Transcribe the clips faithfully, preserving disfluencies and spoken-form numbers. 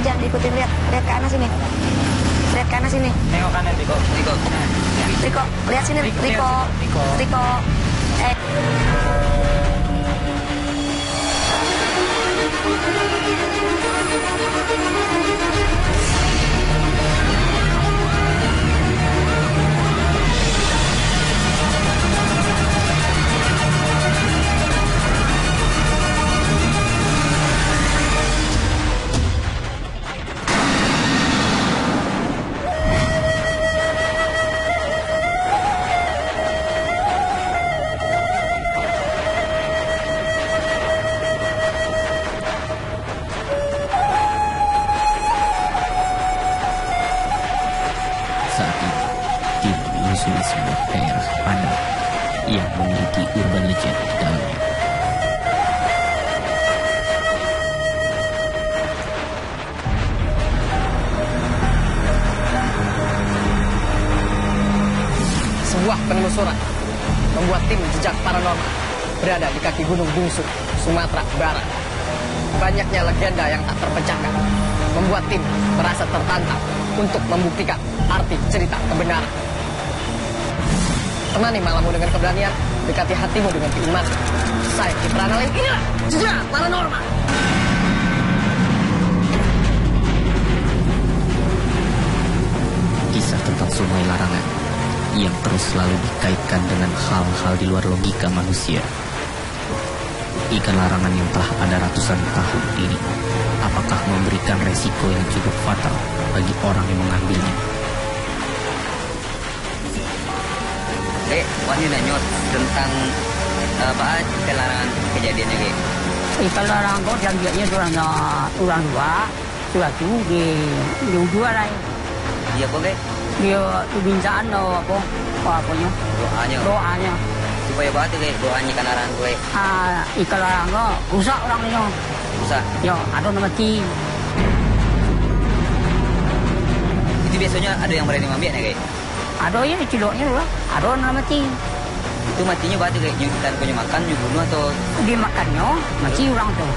jangan diikutin, lihat, lihat ke kanan sini. Lihat ke kanan sini. Tengok kanan, Riko. Riko. Riko, lihat sini, Riko. Riko. Riko. Riko. Eh. menyusuri sebuah daerah padat yang memiliki urban legend di dalamnya. Sebuah penelusuran membuat tim jejak paranormal berada di kaki Gunung Bungsu, Sumatera Barat. Banyaknya legenda yang tak terpecahkan membuat tim merasa tertantang untuk membuktikan arti cerita kebenaran. Temani malammu dengan keberanian, dekati hatimu dengan keimanan. Saya Kiprana Lain, inilah Jejak Paranormal. Kisah tentang sungai larangan yang terus selalu dikaitkan dengan hal-hal di luar logika manusia. Ikan larangan yang telah ada ratusan tahun ini, apakah memberikan resiko yang cukup fatal bagi orang yang mengambilnya? Dek, wani nanya tentang apa ikan larangan kejadiannya, Dek? Ikan larangan kok yang biasanya orang orang dua, suatu di di dua lah. Iya kok, Dek? Dia kebinsaan apa apa-apanya? Doanya. Doanya. Supaya batu, Dek, doanya ikan larangan gue. Ah, ikan larangan rusak orangnya. Rusak? Ya, ada nama mati. Itu biasanya ada yang berani ngambil ya, Dek? Ada ya ciloknya lah, ada nama mati. Itu matinya batu, Dek? Nyutan punya makan, nyubunuh atau? Dia makannya, mati orang tuh.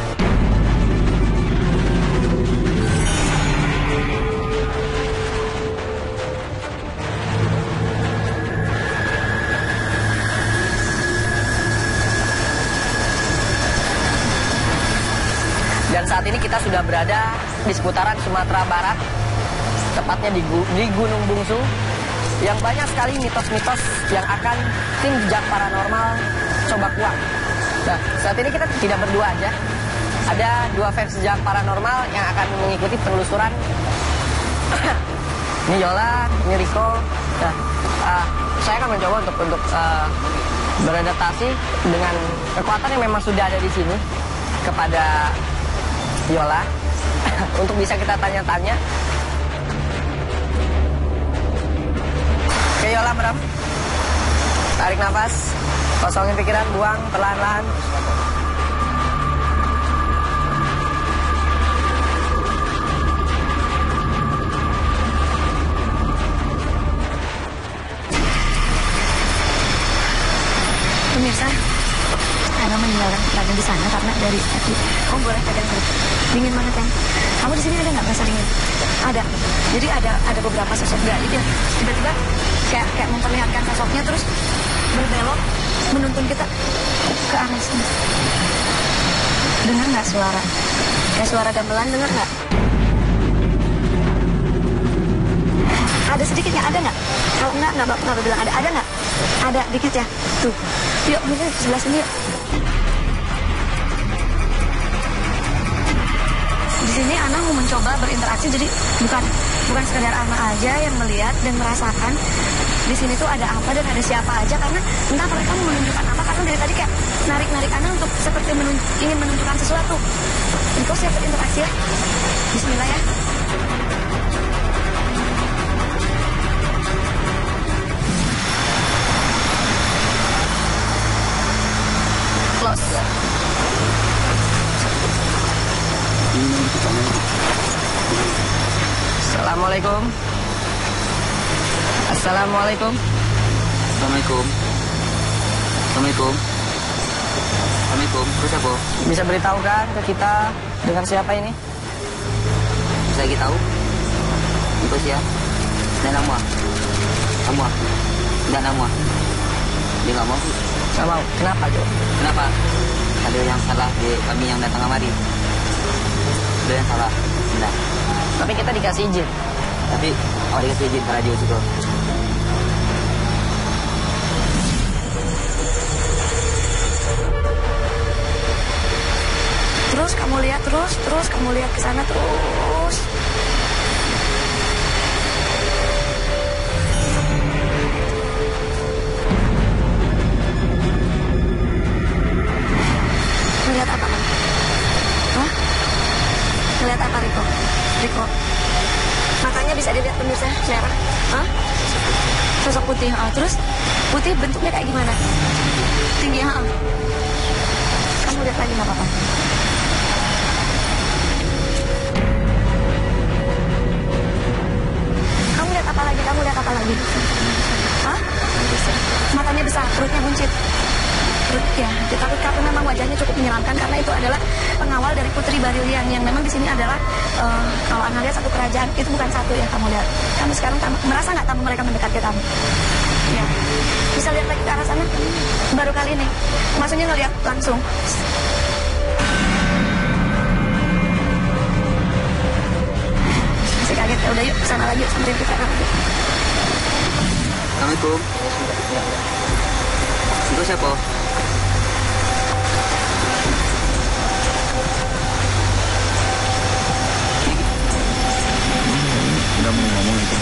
Dan saat ini kita sudah berada di seputaran Sumatera Barat, tepatnya di, di Gunung Bungsu, yang banyak sekali mitos-mitos yang akan tim Jejak Paranormal coba kuak. Nah, saat ini kita tidak berdua aja. Ada dua fans Jejak Paranormal yang akan mengikuti penelusuran. Ini Yola, ini Riko. Nah, uh, saya akan mencoba untuk untuk uh, beradaptasi dengan kekuatan yang memang sudah ada di sini kepada Yola untuk bisa kita tanya-tanya. Oke Yola, meram. Tarik nafas, kosongin pikiran, buang perlahan-lahan. Pemirsa, Ana meninggalkan perangai di sana karena dari tadi. Kamu boleh pegang perut. Dingin banget kan? Kamu di sini ada nggak merasa dingin? Ada. Jadi ada ada beberapa sosok gaib yang tiba-tiba kayak kayak memperlihatkan sosoknya terus berbelok menuntun kita ke arah sini. Dengar nggak suara? Kayak suara gamelan, dengar nggak? Ada sedikitnya, ada nggak? Kalau nggak, nggak nggak bilang ada, ada nggak? Ada dikit ya. Tuh. Yuk, bener sebelah sini yuk. Di sini Ana mau mencoba berinteraksi, jadi bukan bukan sekedar Ana aja yang melihat dan merasakan di sini tuh ada apa dan ada siapa aja, karena entah mereka mau menunjukkan apa, karena dari tadi kayak narik-narik Ana untuk seperti menun ingin menunjukkan sesuatu. Engkau siap berinteraksi ya? Bismillah ya. Close. Assalamualaikum. Assalamualaikum. Assalamualaikum. Assalamualaikum. Assalamualaikum. Terus apa? Bisa beritahukan ke kita dengan siapa ini? bisa lagi tahu. Itu sih ya. Dan nama. Nama. Dan nama. Dia nggak mau. Nggak mau. Kenapa, Jo? Kenapa? Ada yang salah di kami yang datang kemari. Ada yang salah. Benar. Tapi kita dikasih izin. Tapi awak dikasih izin ke radio juga. Terus kamu lihat terus, terus kamu lihat ke sana terus. Melihat apa kamu? Hah? Melihat apa Riko? Riko? Matanya bisa dilihat pemirsa, Clara? Hah? Sosok putih, ah. Terus putih bentuknya kayak gimana? Tinggi, ah. Kamu lihat lagi nggak apa-apa? Kamu lihat apa lagi? Kamu lihat apa lagi? Hah? Matanya besar, perutnya buncit. Perut, ya, tapi karena memang wajahnya cukup menyeramkan karena itu adalah pengawal dari Putri Barilian yang memang di sini adalah uh, kalau Anda lihat satu kerajaan, itu bukan satu ya kamu lihat. Kamu sekarang tamu, merasa nggak tamu mereka mendekat ke kamu? Ya, bisa lihat lagi ke arah sana. Baru kali ini, maksudnya ngelihat langsung. Masih kaget ya, udah yuk kesana lagi, samperin ke sana lagi. Assalamualaikum. Itu siapa? Udah mau ngomong itu.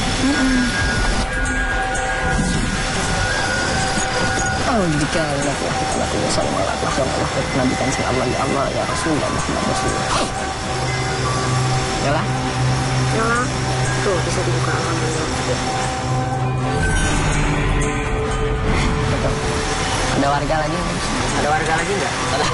Oh, jika laki-laki laki wasallam ala wasallam Nabi kan Allah ya Allah ya Rasulullah Muhammad Rasulullah. Yalah. Ya, tuh bisa dibuka alhamdulillah. Betul. Ada warga lagi? Ada warga lagi nggak? Ada.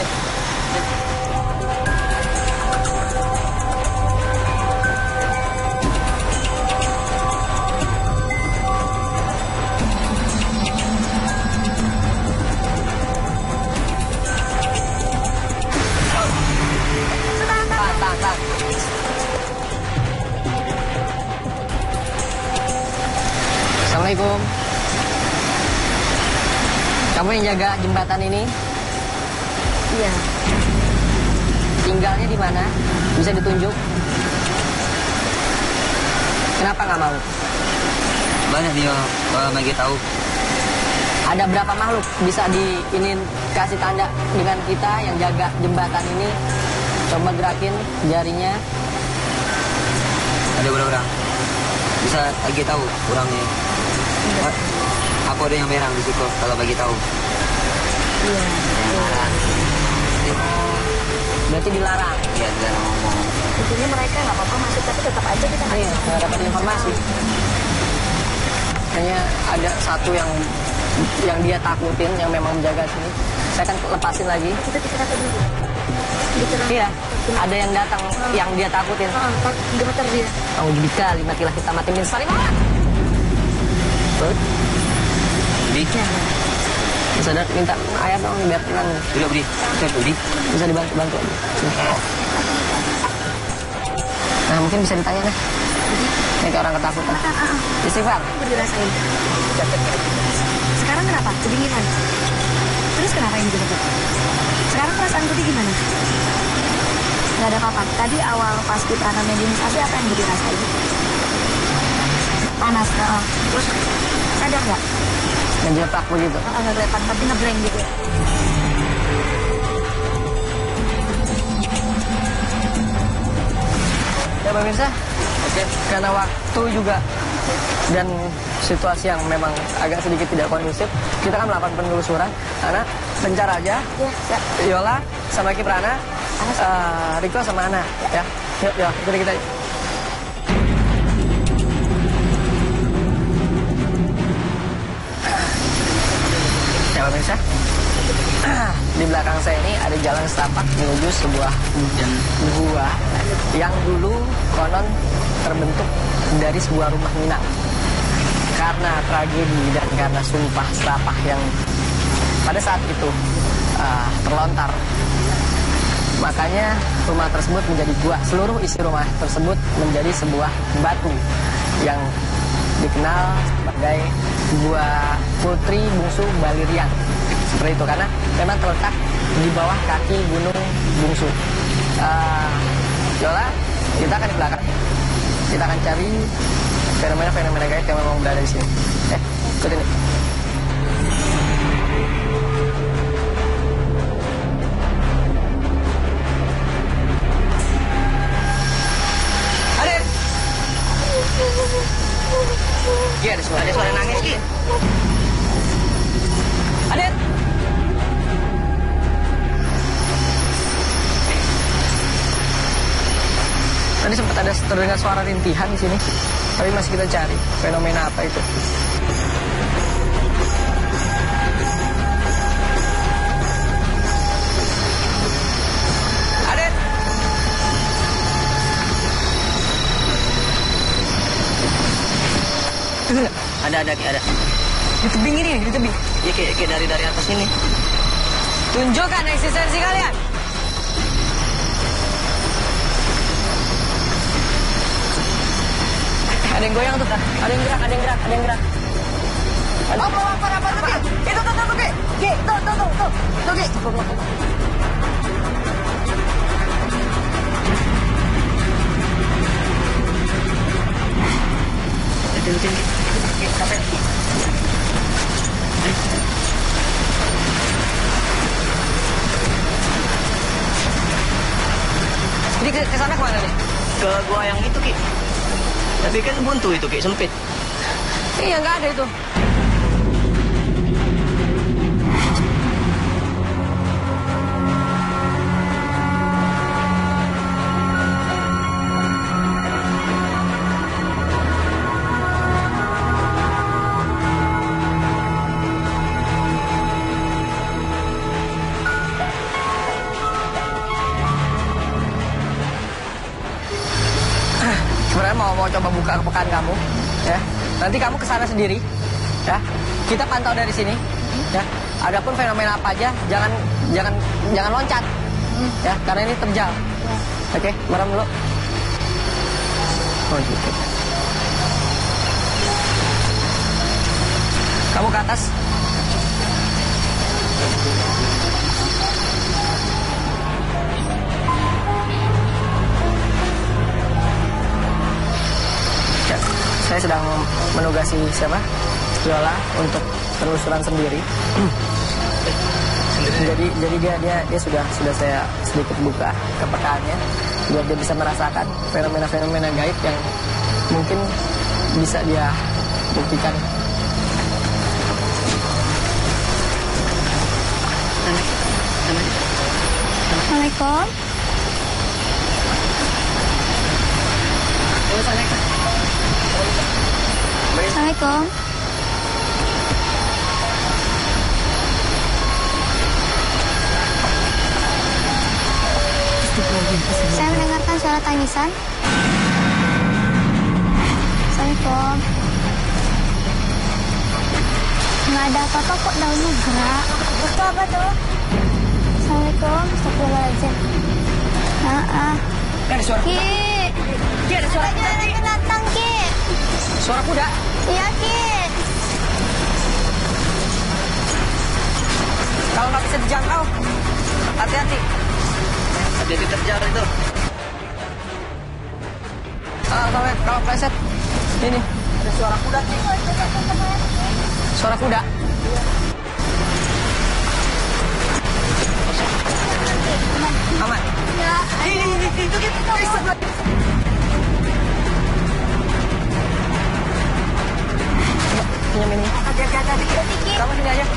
Assalamualaikum. Kamu yang jaga jembatan ini? Iya. Tinggalnya di mana? Bisa ditunjuk? Kenapa nggak mau? Banyak nih orang lagi tahu. Ada berapa makhluk bisa diinin kasih tanda dengan kita yang jaga jembatan ini? Coba gerakin jarinya. Ada berapa orang? Bisa lagi tahu orangnya. Apa ada yang merah di situ kalau bagi tahu? Iya. Berarti dilarang. Iya, jangan ngomong. Intinya mereka nggak apa-apa masuk, tapi tetap aja kita nggak Iya, bisa. nggak dapat informasi. Hanya ada satu yang yang dia takutin, yang memang menjaga sini. Saya akan lepasin lagi. Kita istirahat dulu. Istirahat. Iya, ada yang datang yang dia takutin. Ah, tak gemeter dia. Kamu judika lima kila kita mati min salimah. Betul. Budi, Bisa ada minta air dong biar tenang. dulu Budi. Coba Budi. Bisa dibantu bantu aja. Sini. Nah mungkin bisa ditanya nih. Ini kayak orang ketakutan. Istighfar. Aku dirasain. Sekarang kenapa? Kedinginan. Terus kenapa ini juga? Sekarang perasaan Budi gimana? Gak ada apa-apa. Tadi awal pas kita mediumisasi apa yang Budi rasain? Panas. Uh, terus sadar nggak? Ngejelepak begitu. Uh, nggak kelihatan, tapi ngeblank gitu ya. Ya pemirsa, oke. Karena waktu juga dan situasi yang memang agak sedikit tidak kondusif, kita kan melakukan penelusuran. Ana, Pencar aja, Ya, siap. Yola sama Kiprana, uh, Riko sama Ana, ya. Yuk, yuk, ikuti kita. Yuk. Ya pemirsa, di belakang saya ini ada jalan setapak menuju sebuah gua yang dulu konon terbentuk dari sebuah rumah Minang. Karena tragedi dan karena sumpah serapah yang pada saat itu uh, terlontar Makanya rumah tersebut menjadi gua. Seluruh isi rumah tersebut menjadi sebuah batu yang dikenal sebagai Gua Putri Bungsu Balirian. Seperti itu karena memang terletak di bawah kaki Gunung Bungsu. Uh, Yola, kita akan di belakang. Kita akan cari fenomena-fenomena gaib yang memang berada di sini. Eh, ikutin nih. Adit! Ki, ada suara, ada suara nangis, Ki. Adit! Tadi sempat ada terdengar suara rintihan di sini, tapi masih kita cari fenomena apa itu. Adit! Dengar nggak? Ada, ada, Ki, ada. Di tebing ini, di tebing. Iya, Ki, Ki, dari dari atas ini. Tunjukkan eksistensi kalian. Ada yang goyang tuh, ada yang gerak, ada yang gerak, ada yang gerak. Apa, apa, apa, apa, Ki? Itu tuh, tuh, tuh, Ki. Ki, tuh, tuh, tuh, tuh, tuh, Ki. Lihatin, Ki. Ki, sampai. Jadi ke, ke sana kemana nih? Ke gua yang itu, Ki. Tapi kan buntu itu, Ki, sempit. Iya, nggak ada itu. Sebenarnya mau mau coba buka kepekaan kamu, ya. Nanti kamu ke sana sendiri, ya. Kita pantau dari sini, ya. Adapun fenomena apa aja, jangan jangan jangan loncat, ya. Karena ini terjal. Oke, merem dulu. Oh gitu. Kamu ke atas. Saya sedang menugasi siapa? Yola untuk penelusuran sendiri. Jadi jadi dia dia dia sudah sudah saya sedikit buka kepekaannya biar dia bisa merasakan fenomena-fenomena gaib yang mungkin bisa dia buktikan. Assalamualaikum. Assalamualaikum. Saya mendengarkan suara tangisan. Assalamualaikum. Nggak ada apa-apa kok, daunnya gerak. Itu apa tuh? Assalamualaikum. Astagfirullahaladzim. Ah, ah. Ada suara Ki. Ki, ada suara Katanya ada yang datang, Ki. suara kuda. Iya, Ki. Kalau nggak bisa dijangkau, hati-hati. Jadi terjal itu. Ah, kalau kalau pleset, ini ada suara kuda. Suara kuda. Aman. Ya, Ini, ini, itu gitu. Pinjam ini. hati-hati dikit. Kamu sini aja.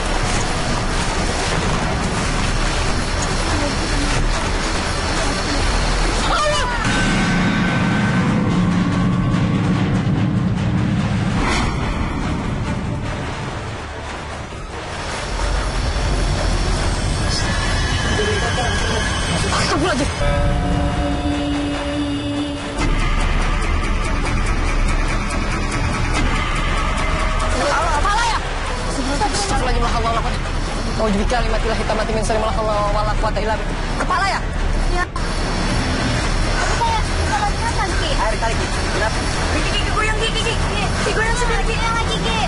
Astagfirullahaladzim. Allah, apa lah ya? Astagfirullahaladzim, Allah, Allah. A'udzubika kalimatil hitamati min syarri ma khalaq wa la quwwata illa billah. Kepala ya? Ya. Kayak kepalanya sakit. Air tarik. Kenapa? Gigi, gigi, goyang gigi, gigi. Gigi, goyang sebelah gigi. Goyang lagi, gigi.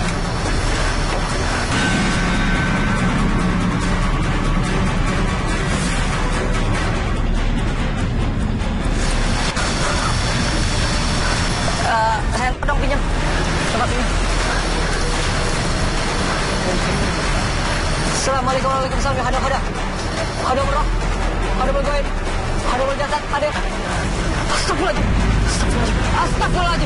Uh, handphone dong pinjam. Coba pinjam. Assalamualaikum warahmatullahi wabarakatuh. Hada hada. Hada bro. Hada bergoib. Hada berjasad. Hada. Astagfirullahaladzim. Astagfirullahaladzim.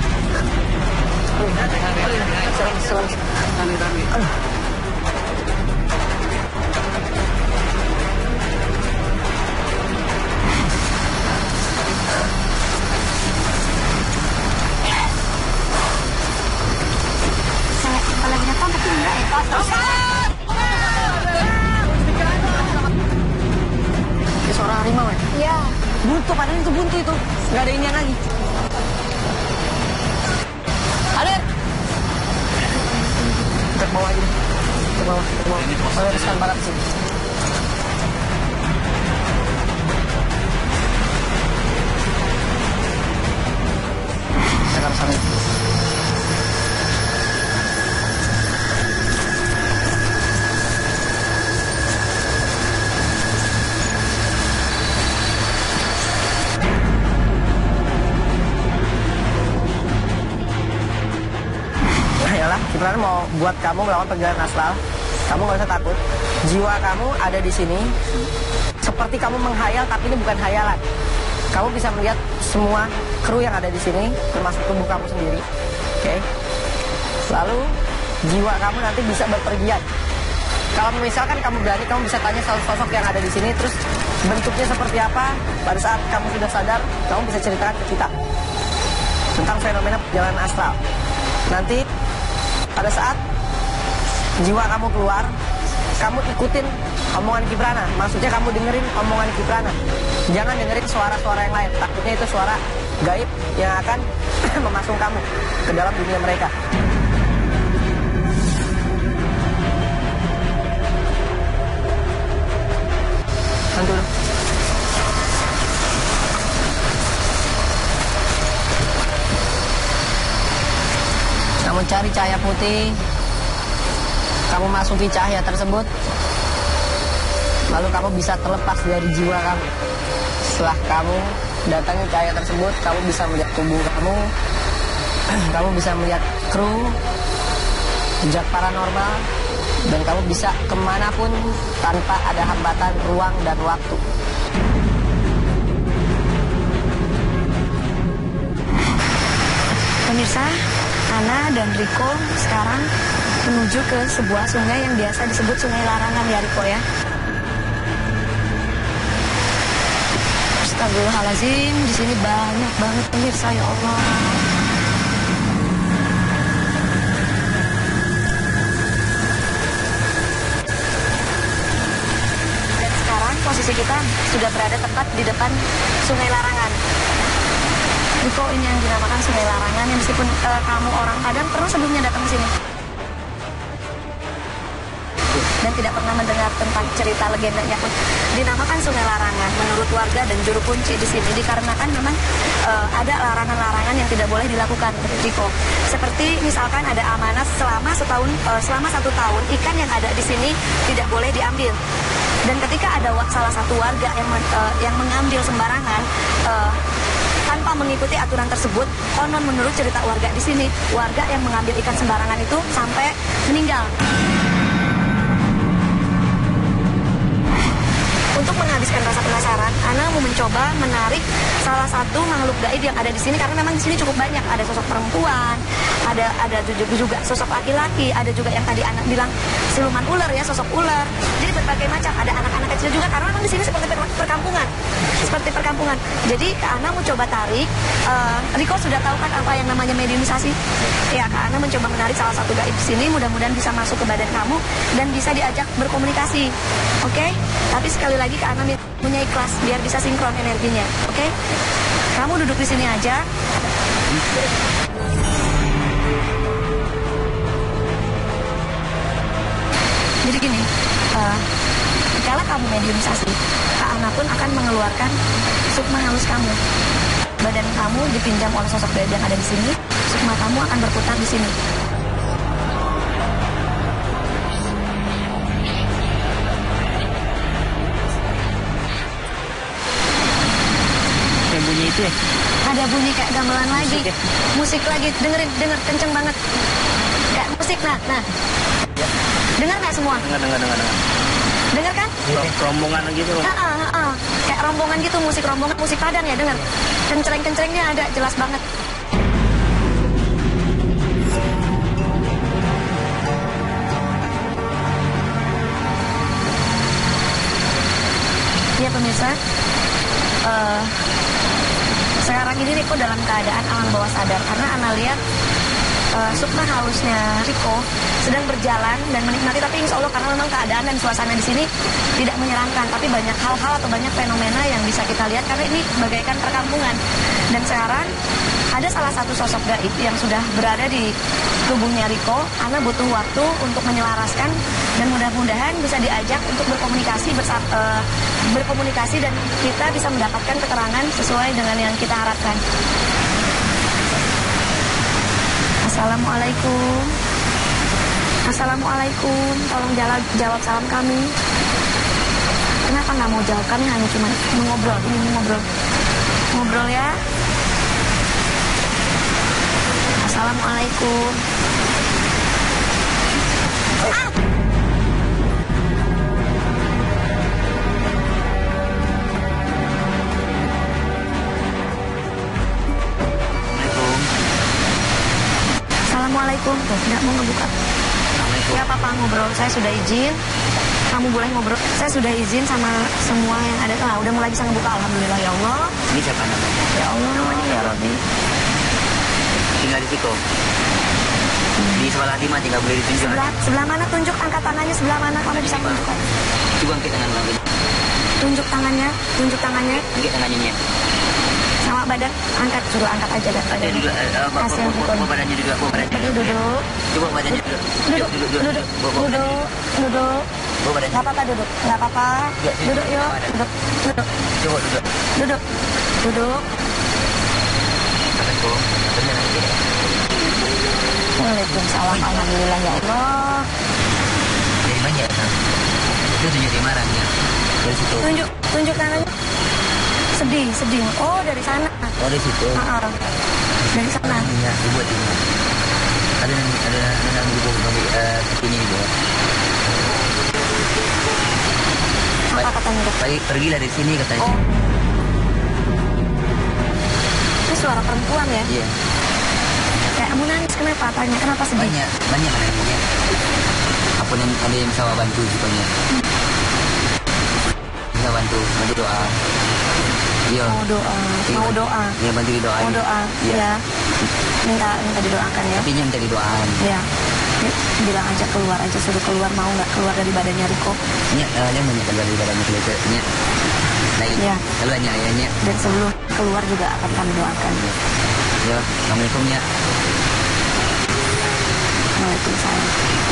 Astagfirullahaladzim. Aduh. Saya kepalanya datang tapi enggak ya. Ini suara harimau ya? Iya. Buntu, padahal itu buntu itu. Nggak ada inian lagi. Hadir! Kita ke bawah aja deh. Ke bawah, ke bawah. Saya riskan banget sih. Kita ke sana. Ayolah, Kipran mau buat kamu melawan perjalanan astral. Kamu nggak usah takut. Jiwa kamu ada di sini. Seperti kamu menghayal, tapi ini bukan hayalan. Kamu bisa melihat semua kru yang ada di sini, termasuk tubuh kamu sendiri. Oke. Okay? Lalu jiwa kamu nanti bisa berpergian. Kalau misalkan kamu berani, kamu bisa tanya sosok yang ada di sini, terus bentuknya seperti apa. Pada saat kamu sudah sadar, kamu bisa ceritakan ke kita tentang fenomena perjalanan astral. Nanti pada saat jiwa kamu keluar, kamu ikutin omongan Kiprana. Maksudnya kamu dengerin omongan Kiprana. Jangan dengerin suara-suara yang lain. Takutnya itu suara gaib yang akan memasung kamu ke dalam dunia mereka. Bantu dulu. Kamu cari cahaya putih. Kamu masuki cahaya tersebut. Lalu kamu bisa terlepas dari jiwa kamu. Setelah kamu datangi cahaya tersebut, kamu bisa melihat tubuh kamu. Kamu bisa melihat kru, jejak paranormal. Dan kamu bisa kemanapun tanpa ada hambatan ruang dan waktu. Pemirsa, Ana dan Riko sekarang menuju ke sebuah sungai yang biasa disebut Sungai Larangan ya Riko ya. Astagfirullahaladzim, di sini banyak banget pemirsa ya Allah. Dan sekarang posisi kita sudah berada tepat di depan Sungai Larangan. Riko, ini yang dinamakan Sungai Larangan, yang meskipun uh, kamu orang Padang pernah sebelumnya datang ke sini dan tidak pernah mendengar tentang cerita legendanya pun, dinamakan Sungai Larangan menurut warga dan juru kunci di sini dikarenakan memang uh, ada larangan-larangan yang tidak boleh dilakukan, Riko. Seperti misalkan ada amanah selama setahun, uh, selama satu tahun ikan yang ada di sini tidak boleh diambil. Dan ketika ada salah satu warga yang uh, yang mengambil sembarangan uh, tanpa mengikuti aturan tersebut, konon menurut cerita warga di sini, warga yang mengambil ikan sembarangan itu sampai meninggal. Untuk menghabiskan rasa penasaran, Ana mau mencoba menarik salah satu makhluk gaib yang ada di sini karena memang di sini cukup banyak. Ada sosok perempuan, ada ada juga sosok laki-laki, ada juga yang tadi Ana bilang siluman ular ya, sosok ular. Jadi berbagai macam. Ada anak-anak kecil juga karena memang di sini seperti perkampungan, seperti perkampungan. Jadi Ana mau coba tarik. Uh, Riko sudah tahu kan apa yang namanya mediumisasi? Ya, Kak Ana mencoba menarik salah satu gaib di sini. Mudah-mudahan bisa masuk ke badan kamu dan bisa diajak berkomunikasi. Oke? Okay? Tapi sekali lagi Kak Ana punya ikhlas biar bisa sinkron energinya. Oke? Okay? Kamu duduk di sini aja. Jadi gini, uh, kamu mediumisasi, Kak Ana pun akan mengeluarkan sukma halus kamu. Badan kamu dipinjam oleh sosok gaib yang ada di sini, sukma kamu akan berputar di sini. Kayak bunyi itu ya? Ada bunyi kayak gamelan lagi, Musik ya? musik lagi, dengerin, denger, kenceng banget. Kayak musik, nah, nah. Dengar nggak semua? Dengar, dengar, dengar, dengar. Dengar kan? Rombongan gitu loh. Ah, ah, ah, ah. Kayak rombongan gitu, musik rombongan, musik Padang ya, dengar. Kencreng-kencrengnya ada, jelas banget. Iya pemirsa, uh, sekarang ini Riko dalam keadaan alam bawah sadar karena Ana lihat uh, sukma halusnya Riko sedang berjalan dan menikmati, tapi insya Allah karena memang keadaan dan suasana di sini tidak menyeramkan, tapi banyak hal-hal atau banyak fenomena yang bisa kita lihat karena ini bagaikan perkampungan. Dan sekarang ada salah satu sosok gaib yang sudah berada di tubuhnya Riko. Ana butuh waktu untuk menyelaraskan dan mudah-mudahan bisa diajak untuk berkomunikasi bersama, uh, berkomunikasi dan kita bisa mendapatkan keterangan sesuai dengan yang kita harapkan. Assalamualaikum. Assalamualaikum. Tolong jawab, jawab salam kami. Kenapa nggak mau jawab? Kami hanya cuma mengobrol. Ini ngobrol. Ngobrol ya. Assalamualaikum. Ah! Assalamualaikum. Tuh, nggak mau ngebuka. Ya papa ngobrol, saya sudah izin. Kamu boleh ngobrol. Saya sudah izin sama semua yang ada. Ah, udah mulai bisa ngebuka. Alhamdulillah ya Allah. Ini siapa namanya? Ya Allah, ya Rabbi. Tinggal di situ. Di sebelah lima tinggal boleh ditunjuk. Sebelah, sebelah mana tunjuk? Angkat tangannya sebelah mana? Kamu bisa tunjukkan. Coba angkat tangan lagi. Tunjuk tangannya, tunjuk tangannya. Angkat tangannya Nya. Sama badan, angkat, suruh angkat aja dah. Ada duduk. Hasil Bawa Riko. badannya duduk. Bawa badannya Duduk, duduk. Coba badannya duduk. Duduk, Duduk, duduk, duduk. Bawa bawa badannya. duduk, duduk. Bawa badannya. Gak apa-apa duduk, gak apa-apa. Ya, sini. Duduk yuk, duduk, duduk, Coba duduk. duduk, duduk. Assalamualaikum. Benar nanti. Waalaikumsalam, alhamdulillah ya Allah. Dari mana ya? Itu tunjuk di marahnya. Dari situ. Tunjuk, tunjuk tangannya. Sedih, sedih. Oh dari sana. Oh dari situ. Ah, ah. Dari sana. Iya, dibuat ini. Ada ada ada ibu kami eh ini juga. Apa katanya dok? Tadi pergilah dari sini katanya. Oh. Ini suara perempuan ya? Iya. Kayak kamu nangis kenapa? Tanya kenapa sedih? Banyak, banyak anaknya. Apa yang ada yang bisa bantu supaya bisa bantu, bantu doa. Iya. Mau doa, mau doa. Iya bantu doa. Mau doa, Iya. ya. Minta minta didoakan ya. Tapi minta didoakan. Ya. Bilang aja keluar aja, suruh keluar, mau nggak keluar dari badannya Riko. Nya, eh, dia banyak keluar dari badannya keluar. Nya. Lagi. Iya. Keluar nya, ya nya. Dan sebelum keluar juga akan kami doakan. Ya, assalamualaikum nya. Waalaikumsalam.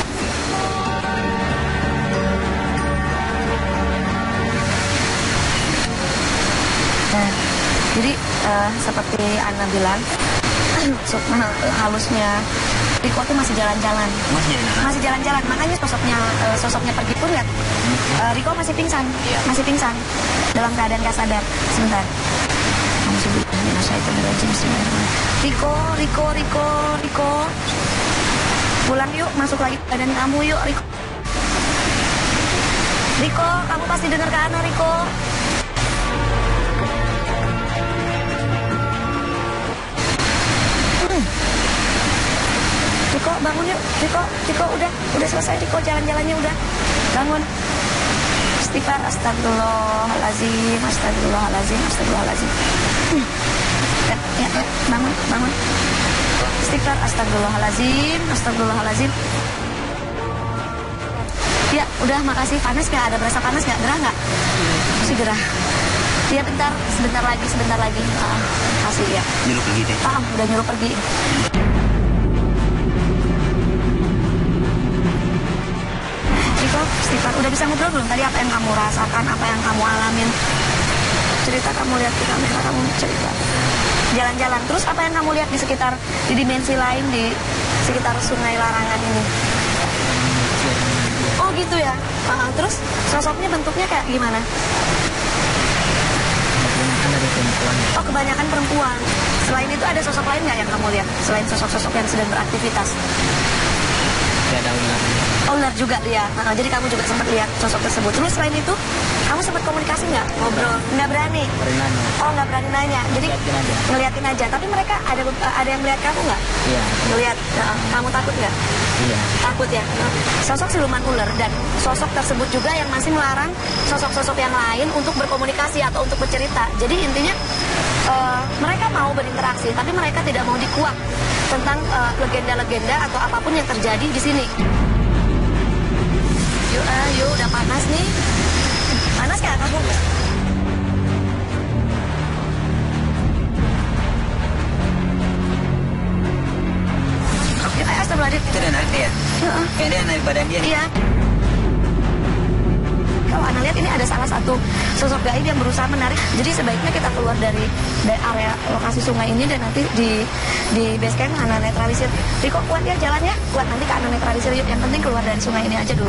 Nah, jadi eh, seperti Ana bilang, sukma halusnya Riko tuh masih jalan-jalan. Masih ada. Masih jalan-jalan, makanya sosoknya eh, sosoknya pergi pun lihat eh, Riko masih pingsan, Iya. masih pingsan dalam keadaan gak sadar. Sebentar. Kamu sebut Riko, Riko, Riko, Riko. Pulang yuk, masuk lagi ke badan kamu yuk, Riko. Riko, kamu pasti dengar ke Ana, Riko. Hmm. Riko, bangun yuk. Riko, Riko, udah, udah selesai Riko, jalan-jalannya udah. Bangun. Istighfar, astagfirullahaladzim, astagfirullahaladzim, astagfirullahaladzim. Hmm. Ya, ya, ya, bangun, bangun. Istighfar, astagfirullahaladzim, astagfirullahaladzim. Ya, udah, makasih. Panas nggak? Ada berasa panas nggak? Gerah nggak? Masih gerah. Ya, bentar, sebentar lagi, sebentar lagi. Ah, kasih ya. Nyuruh pergi deh. Paham, udah nyuruh pergi. Riko, istighfar, Udah bisa ngobrol belum? Tadi apa yang kamu rasakan, apa yang kamu alamin? Cerita kamu lihat di kamera, kamu cerita. Jalan-jalan. Terus apa yang kamu lihat di sekitar, di dimensi lain, di sekitar Sungai Larangan ini? Oh gitu ya. Uh, terus sosoknya bentuknya kayak gimana? Kebanyakan dari perempuan. Oh kebanyakan perempuan. Selain itu ada sosok lain nggak yang kamu lihat? Selain sosok-sosok yang sedang beraktivitas? Tidak ada ular. Oh, ular juga dia. Nah, jadi kamu juga sempat lihat sosok tersebut. Terus selain itu, kamu sempat komunikasi nggak? Ngobrol? Nggak berani? Pernah. Oh, nggak berani nanya. Jadi Ngeliatin aja. ngeliatin aja. Tapi mereka ada ada yang melihat kamu nggak? Iya. Ngeliat. Nah, kamu takut nggak? Iya. Takut ya. Nah, sosok siluman ular dan sosok tersebut juga yang masih melarang sosok-sosok yang lain untuk berkomunikasi atau untuk bercerita. Jadi intinya uh, mereka mau berinteraksi, tapi mereka tidak mau dikuak tentang uh, legenda-legenda atau apapun yang terjadi di sini. Yuk, ah, yuk, udah panas nih. Panas nggak kamu? Yuk, ayo, astagfirullahaladzim. Itu dia narik dia. Heeh. Kayak dia narik badan dia. Iya. Kalau Ana lihat ini ada salah satu sosok gaib yang berusaha menarik. Jadi sebaiknya kita keluar dari, dari area lokasi sungai ini dan nanti di di base camp Ana netralisir. Riko kuat ya jalannya? Kuat, nanti ke Ana netralisir yuk. Yang penting keluar dari sungai ini aja dulu.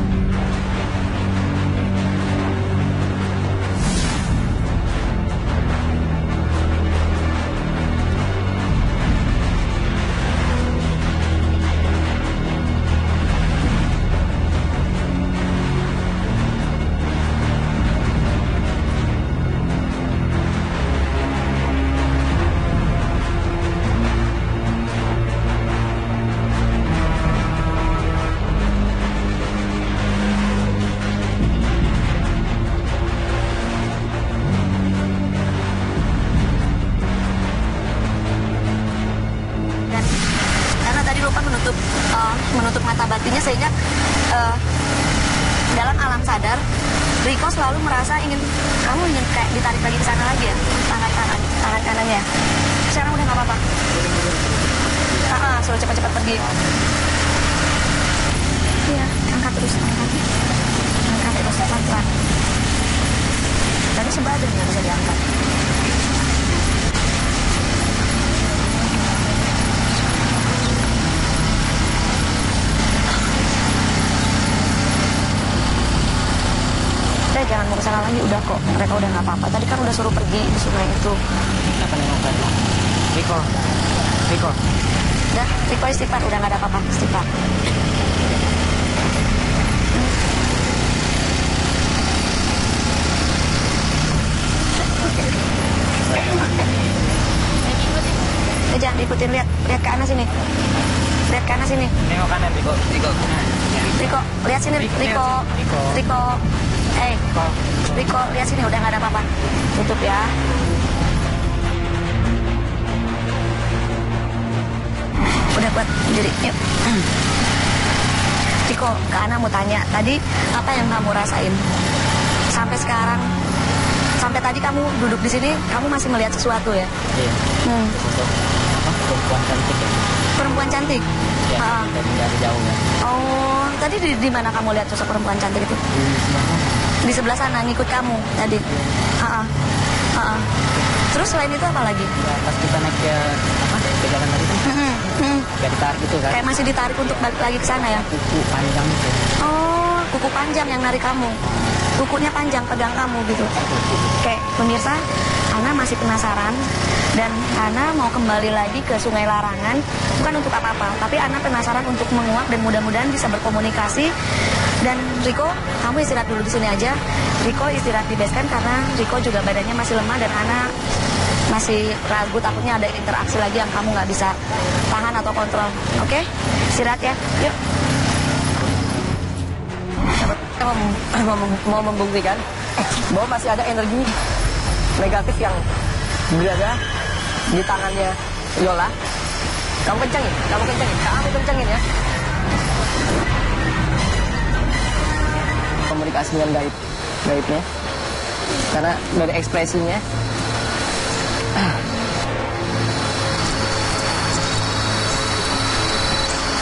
Menutup uh, menutup mata batinnya sehingga uh, dalam alam sadar Riko selalu merasa ingin kamu ingin kayak ditarik lagi ke sana lagi ya, tangan kanan tangan kanannya. Sekarang udah nggak apa-apa. Ah, ah, suruh cepat-cepat pergi. Iya, angkat terus, angkat, angkat terus pelan-pelan. Tadi sebadan yang bisa diangkat. Jangan merusak lagi, udah kok. Mereka udah nggak apa-apa. Tadi kan udah suruh pergi di sungai itu. Apa nengok Riko. Riko. Udah, Riko istighfar. Udah nggak ada apa-apa. Istighfar. Eh, jangan diikutin, lihat. Lihat ke anak sini. Lihat ke anak sini. Nengok kanan Riko. Riko. Riko, lihat sini. Riko. Riko. Riko. Eh, Riko, lihat sini, udah nggak ada apa-apa. Tutup ya. Udah kuat, jadi yuk. Riko, ke Ana mau tanya, tadi apa yang kamu rasain? Sampai sekarang, sampai tadi kamu duduk di sini, kamu masih melihat sesuatu ya? Iya. Hmm. Sosok apa? Perempuan cantik ya. Perempuan cantik? Ya, Ah. dari dari jauh ya. Oh, tadi di, di mana kamu lihat sosok perempuan cantik itu? Di sebelah sana. Di sebelah sana, ngikut kamu tadi? Ah, ah. Ah, ah. Terus selain itu apa lagi? Ya, pas kita naik ke apa? Ke jalan tadi kan. Hmm, hmm. Kayak ditarik gitu kan. Kayak masih ditarik untuk balik lagi ke sana ya? Kuku panjang gitu. Oh, kuku panjang yang narik kamu. Kukunya panjang, pegang kamu gitu. Oke, pemirsa, Ana masih penasaran dan Ana mau kembali lagi ke Sungai Larangan, bukan untuk apa-apa, tapi Ana penasaran untuk menguak dan mudah-mudahan bisa berkomunikasi. Dan Riko, kamu istirahat dulu di sini aja. Riko istirahat di base camp karena Riko juga badannya masih lemah dan Ana masih ragu, takutnya ada interaksi lagi yang kamu nggak bisa tahan atau kontrol. Oke, istirahat ya. Yuk. Mau, mau, mau membuktikan bahwa masih ada energi negatif yang berada di tangannya Yola. Kamu kencengin, kamu kencengin, kamu kencengin ya. Komunikasi dengan gaib, gaibnya. Karena dari ekspresinya.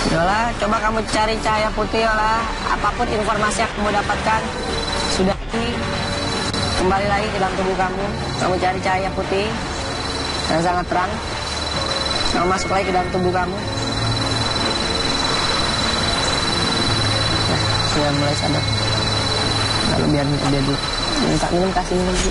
Yola, coba kamu cari cahaya putih, Yola. Apapun informasi yang kamu dapatkan, sudah ini kembali lagi ke dalam tubuh kamu. Kamu cari cahaya putih yang sangat terang. Kamu masuk lagi ke dalam tubuh kamu. Nah, sudah mulai sadar. Lalu biar dia dulu. Minta minum, kasih minum dulu.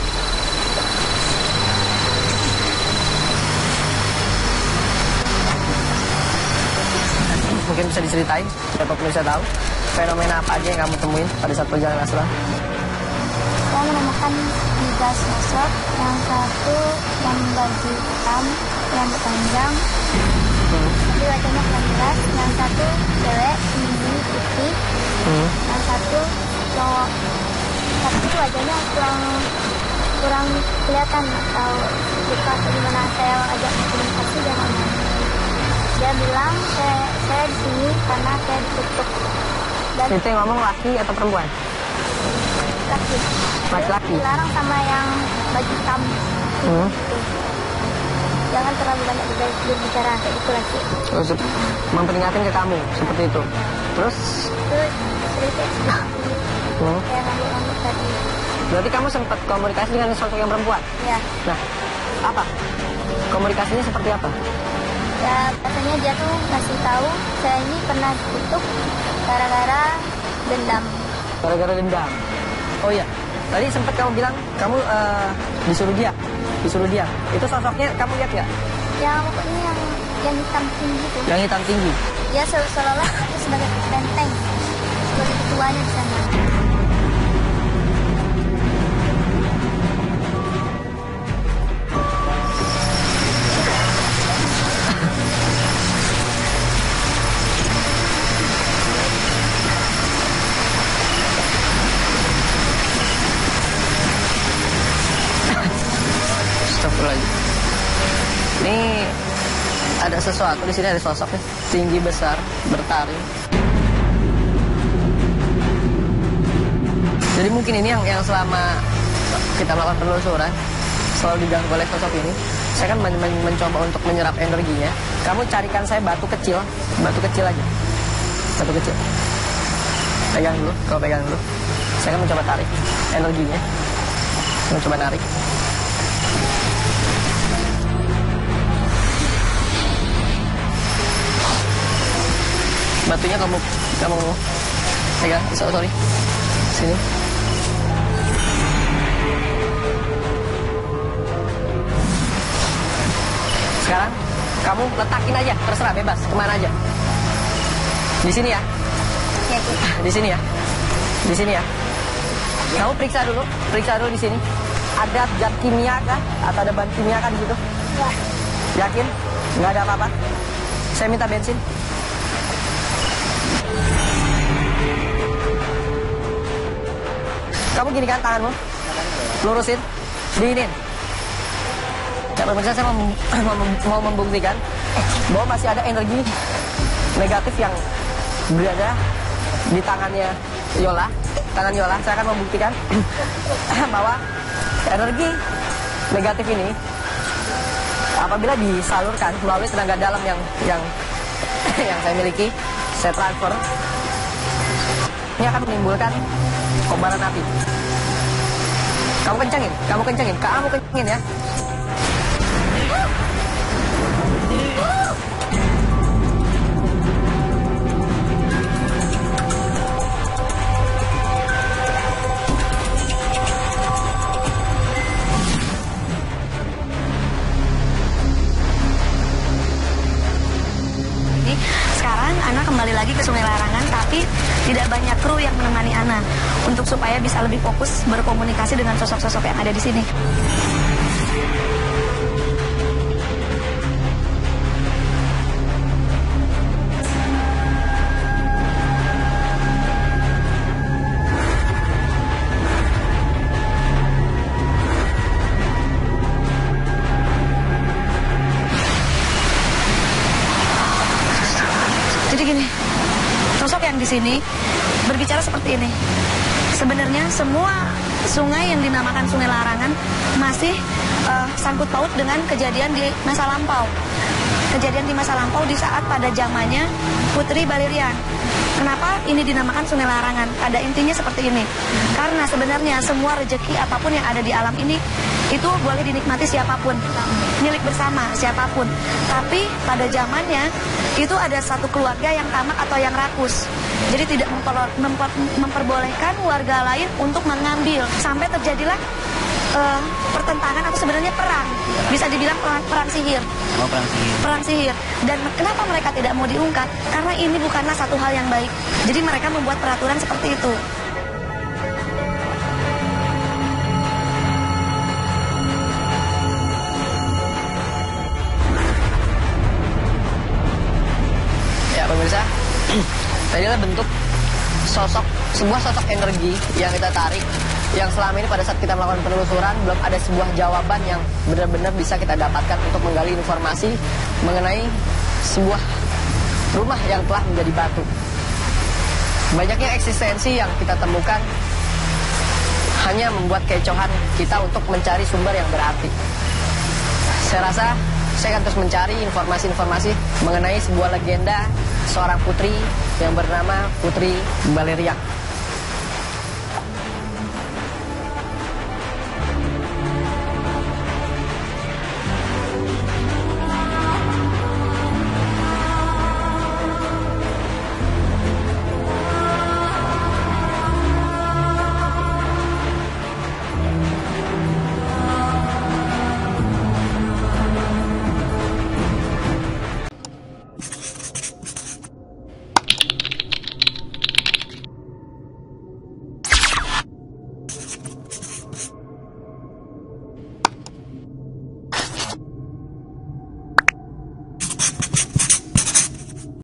Mungkin bisa diceritain, siapa pun bisa tahu fenomena apa aja yang kamu temuin pada saat perjalanan astral. Saya menemukan tiga sosok, yang satu yang baju hitam, yang panjang, Hmm. tapi wajahnya kurang jelas, yang satu cewek, tinggi, putih, Hmm. yang satu cowok, tapi wajahnya kurang kurang kelihatan atau luka atau gimana. Saya ajak komunikasi dia ngomong. Dia bilang saya saya di sini karena saya ditutup dan Itu yang ngomong laki atau perempuan? laki. Laki-laki. Dia dilarang sama yang baju hitam. Hmm. Gitu. Jangan terlalu banyak ber- berbicara kayak itu lagi. Terus memperingatkan ke kamu seperti itu. Terus, Itu cerita seperti hmm. kayak ngambil-ngambil tadi. berarti kamu sempat komunikasi dengan sosok yang perempuan. Ya, Nah, apa? Komunikasinya seperti apa? ya katanya dia tuh ngasih tahu saya ini pernah dikutuk gara-gara dendam. Gara-gara dendam. Oh iya, tadi sempat kamu bilang kamu eh, disuruh dia, disuruh dia. Itu sosoknya kamu lihat nggak? Yang pokoknya yang yang hitam tinggi tuh. Yang hitam tinggi. Dia se- seolah-olah itu sebagai benteng, sebagai ketuanya di sana. Astagfirullahaladzim. Ini ada sesuatu di sini, ada sosoknya tinggi besar bertaring. Jadi mungkin ini yang yang selama kita melakukan penelusuran selalu diganggu oleh sosok ini. Saya kan men men mencoba untuk menyerap energinya. Kamu carikan saya batu kecil, batu kecil aja, batu kecil. Pegang dulu, kau pegang dulu. Saya akan mencoba tarik energinya, mencoba narik. Batunya kamu kamu pegang, so, sorry, sini. Sekarang kamu letakin aja, terserah bebas kemana aja. Di sini ya, Ya, gitu. di sini ya, di sini ya. Kamu periksa dulu, periksa dulu di sini. Ada zat kimia kah? Atau ada bahan kimia kah di situ? Ya, Yakin? Nggak ada apa-apa? Saya minta bensin. Kamu gini kan tanganmu? Lurusin. Diinin. Ya, pemirsa, saya mau, mau, mau membuktikan bahwa masih ada energi negatif yang berada di tangannya Yola. Tangan Yola, saya akan membuktikan bahwa energi negatif ini apabila disalurkan melalui tenaga dalam yang yang yang saya miliki, saya transfer, ini akan menimbulkan kobaran api. Kamu kencangin, kamu kencangin, kamu kencangin ya. Sekarang Ana kembali lagi ke Sungai Larangan, tapi tidak banyak kru yang menemani Ana untuk supaya bisa lebih fokus berkomunikasi dengan sosok-sosok yang ada di sini. Jadi gini, sosok yang di sini berbicara seperti ini. Sebenarnya semua sungai yang dinamakan Sungai Larangan masih uh, sangkut paut dengan kejadian di masa lampau. Kejadian di masa lampau di saat pada zamannya Putri Balirian. Kenapa ini dinamakan Sungai Larangan? Pada intinya seperti ini. Karena sebenarnya semua rezeki apapun yang ada di alam ini itu boleh dinikmati siapapun, milik bersama siapapun. Tapi pada zamannya itu ada satu keluarga yang tamak atau yang rakus. Jadi tidak memper, memper, memperbolehkan warga lain untuk mengambil. Sampai terjadilah uh, pertentangan atau sebenarnya perang. Bisa dibilang perang, perang sihir. Oh, perang sihir. Perang sihir. Dan kenapa mereka tidak mau diungkap? Karena ini bukanlah satu hal yang baik. Jadi mereka membuat peraturan seperti itu. Ya pemirsa, tadi adalah bentuk sosok, sebuah sosok energi yang kita tarik, yang selama ini pada saat kita melakukan penelusuran belum ada sebuah jawaban yang benar-benar bisa kita dapatkan untuk menggali informasi mengenai sebuah rumah yang telah menjadi batu. Banyaknya eksistensi yang kita temukan hanya membuat kecohan kita untuk mencari sumber yang berarti. Saya rasa saya akan terus mencari informasi-informasi mengenai sebuah legenda seorang putri yang bernama Putri Balirian.